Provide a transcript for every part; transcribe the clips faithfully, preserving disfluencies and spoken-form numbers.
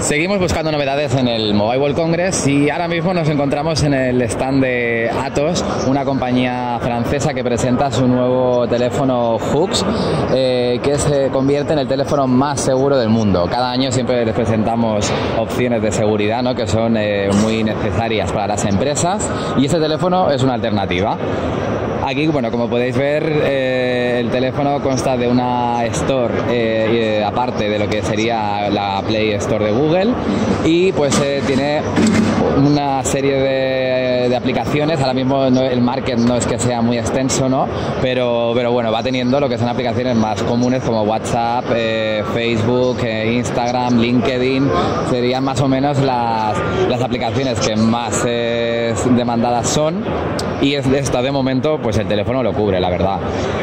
Seguimos buscando novedades en el Mobile World Congress y ahora mismo nos encontramos en el stand de Atos, una compañía francesa que presenta su nuevo teléfono Hux, eh, que se convierte en el teléfono más seguro del mundo. Cada año siempre les presentamos opciones de seguridad, ¿no?, que son eh, muy necesarias para las empresas, y este teléfono es una alternativa. Aquí, bueno, como podéis ver, eh, el teléfono consta de una Store eh, eh, aparte de lo que sería la Play Store de Google, y pues eh, tiene una serie de, de aplicaciones. Ahora mismo no, el market no es que sea muy extenso, ¿no? Pero, pero bueno, va teniendo lo que son aplicaciones más comunes como WhatsApp, eh, Facebook, eh, Instagram, LinkedIn. Serían más o menos las, las aplicaciones que más eh, demandadas son, y es de esta de momento pues el teléfono lo cubre, la verdad.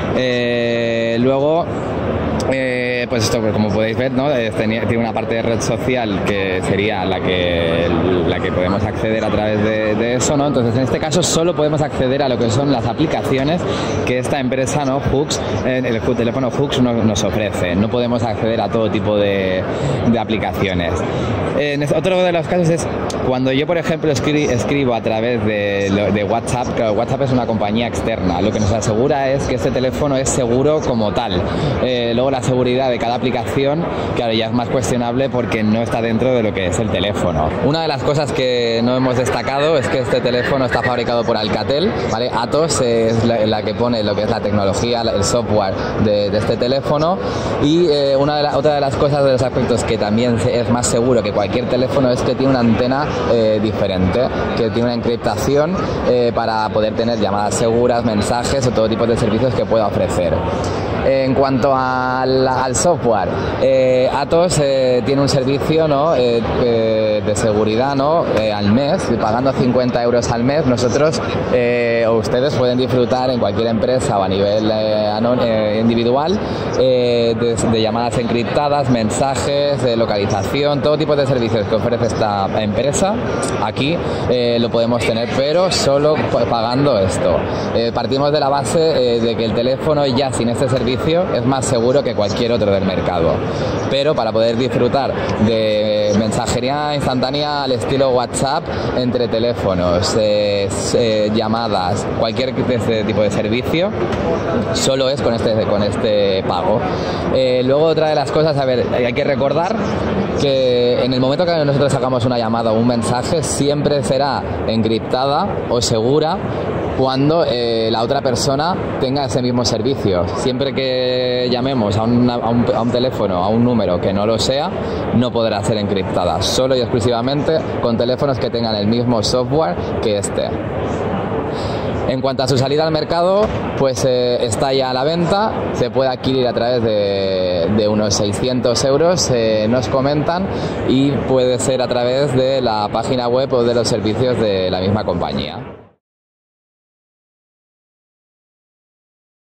Eh, luego Eh, pues esto, como podéis ver, ¿no?, tiene una parte de red social que sería la que la que podemos acceder a través de, de eso, ¿no? Entonces, en este caso solo podemos acceder a lo que son las aplicaciones que esta empresa, ¿no?, Hux, el teléfono Hux nos, nos ofrece. No podemos acceder a todo tipo de, de aplicaciones. En este, otro de los casos es cuando yo, por ejemplo, escri escribo a través de, de WhatsApp. Claro, WhatsApp es una compañía externa. Lo que nos asegura es que este teléfono es seguro como tal. Eh, luego la seguridad de cada aplicación, claro, ya es más cuestionable porque no está dentro de lo que es el teléfono. Una de las cosas que no hemos destacado es que este teléfono está fabricado por Alcatel, ¿vale? Atos es la, la que pone lo que es la tecnología, el software de, de este teléfono, y eh, una de la, otra de las cosas, de los aspectos que también es más seguro que cualquier teléfono, es que tiene una antena eh, diferente, que tiene una encriptación eh, para poder tener llamadas seguras, mensajes o todo tipo de servicios que pueda ofrecer. En cuanto al, al software, eh, Atos eh, tiene un servicio, ¿no?, eh, eh, de seguridad, ¿no?, eh, al mes, pagando cincuenta euros al mes. Nosotros eh, o ustedes pueden disfrutar en cualquier empresa o a nivel eh, eh, individual eh, de, de llamadas encriptadas, mensajes, de localización, todo tipo de servicios que ofrece esta empresa. Aquí eh, lo podemos tener, pero solo pagando esto. Eh, partimos de la base eh, de que el teléfono, ya sin este servicio, es más seguro que cualquier otro del mercado, pero para poder disfrutar de mensajería instantánea al estilo WhatsApp entre teléfonos, eh, eh, llamadas, cualquier de este tipo de servicio, solo es con este, con este pago. Eh, luego, otra de las cosas, a ver, hay que recordar que en el momento que nosotros sacamos una llamada o un mensaje, siempre será encriptada o segura cuando eh, la otra persona tenga ese mismo servicio. Siempre que llamemos a, una, a, un, a un teléfono, a un número que no lo sea, no podrá ser encriptada, solo y exclusivamente con teléfonos que tengan el mismo software que este. En cuanto a su salida al mercado, pues eh, está ya a la venta, se puede adquirir a través de, de unos seiscientos euros, eh, nos comentan, y puede ser a través de la página web o de los servicios de la misma compañía.